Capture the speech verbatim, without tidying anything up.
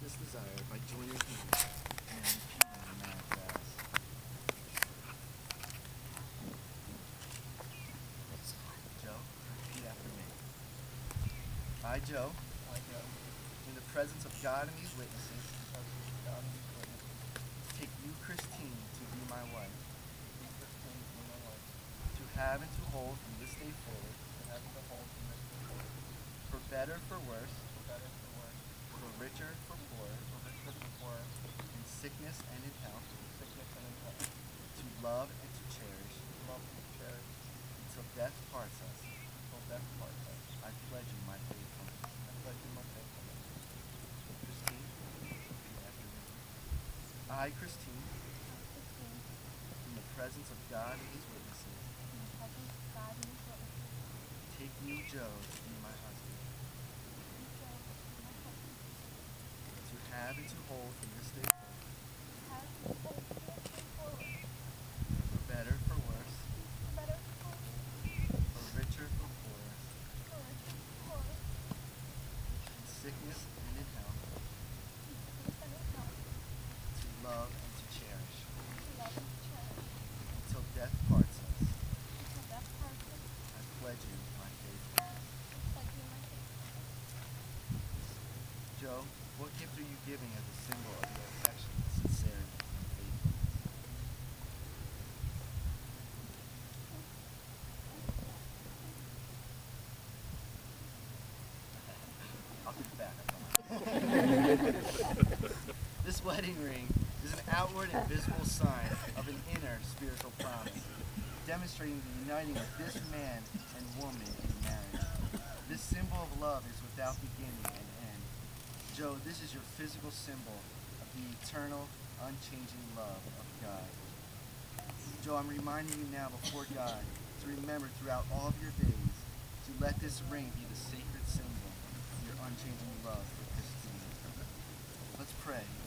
this desire by joining him and repeating the marriage vows. Joe, repeat after me. I, Joe, I, Joe, in the presence of God and these witnesses, in the presence of God and His witnesses, take you, Christine, to be my wife, take Christine to be my wife, to have and to hold from this day forward, to have and to hold from this day forward, for better, for worse, for better, for worse, for richer, for poorer, for richer, for poorer, in sickness and in health, in sickness and in health, to love and to cherish, to love and to cherish, until death parts us. until death parts us. I pledge you my faithfulness. I pledge you my faithfulness. Christine, repeat after me. I, Christine, Christine, in the presence of God and His witnesses, in the presence of God and His witnesses, take you, Joe, to be my husband, you, Joe, to be my husband, to have and to hold from this day forward, to have and to hold from this day forward, for better, for worse, for better, for worse, for richer, for poorer, for richer, for poorer, in sickness and in health, in sickness and in health, to love and to cherish, to love and to cherish, until death parts us. until death parts us. I pledge you my faithfulness. I pledge you my faithfulness. Joe, what gift are you giving as a symbol of your affection, sincerity, and faithfulness? I'll give it back, I promise. This wedding ring is an outward and visible sign of an inner spiritual promise, demonstrating the uniting of this man and woman in marriage. This symbol of love is without beginning and end. Joe, this is your physical symbol of the eternal, unchanging love of God. Joe, I'm reminding you now before God to remember throughout all of your days to let this ring be the sacred symbol of your unchanging love for Christine. Let's pray.